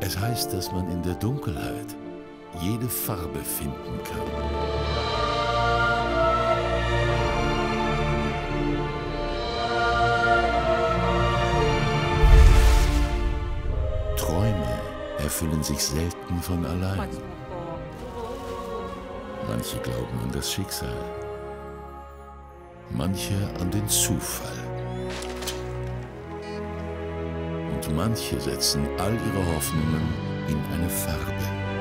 Es heißt, dass man in der Dunkelheit jede Farbe finden kann. Träume erfüllen sich selten von allein. Manche glauben an das Schicksal, manche an den Zufall. Und manche setzen all ihre Hoffnungen in eine Farbe.